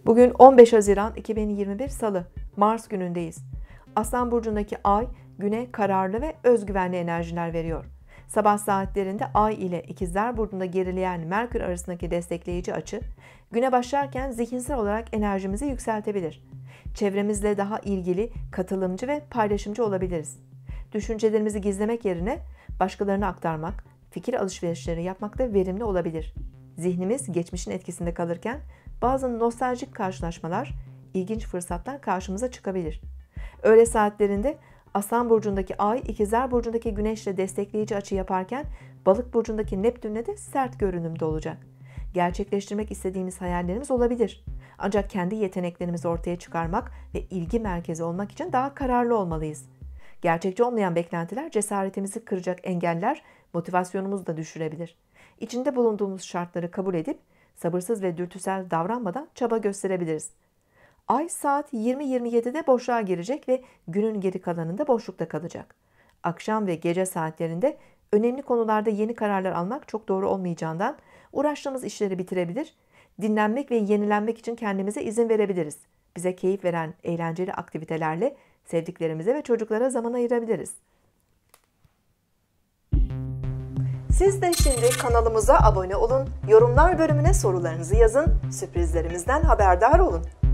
Bugün 15 Haziran 2021 Salı, Mars günündeyiz. Aslan burcundaki Ay, güne kararlı ve özgüvenli enerjiler veriyor. Sabah saatlerinde Ay ile İkizler burcunda gerileyen Merkür arasındaki destekleyici açı, güne başlarken zihinsel olarak enerjimizi yükseltebilir. Çevremizle daha ilgili, katılımcı ve paylaşımcı olabiliriz. Düşüncelerimizi gizlemek yerine başkalarına aktarmak, fikir alışverişleri yapmak da verimli olabilir. Zihnimiz geçmişin etkisinde kalırken bazı nostaljik karşılaşmalar, ilginç fırsatlar karşımıza çıkabilir. Öğle saatlerinde Aslan burcundaki Ay, İkizler burcundaki Güneş'le destekleyici açı yaparken Balık burcundaki Neptün'le de sert görünümde olacak. Gerçekleştirmek istediğimiz hayallerimiz olabilir. Ancak kendi yeteneklerimizi ortaya çıkarmak ve ilgi merkezi olmak için daha kararlı olmalıyız. Gerçekçi olmayan beklentiler cesaretimizi kıracak engeller, motivasyonumuzu da düşürebilir. İçinde bulunduğumuz şartları kabul edip sabırsız ve dürtüsel davranmadan çaba gösterebiliriz. Ay saat 20.27'de boşluğa girecek ve günün geri kalanında boşlukta kalacak. Akşam ve gece saatlerinde önemli konularda yeni kararlar almak çok doğru olmayacağından uğraştığımız işleri bitirebilir, dinlenmek ve yenilenmek için kendimize izin verebiliriz. Bize keyif veren eğlenceli aktivitelerle sevdiklerimize ve çocuklara zaman ayırabiliriz. Siz de şimdi kanalımıza abone olun, yorumlar bölümüne sorularınızı yazın, sürprizlerimizden haberdar olun.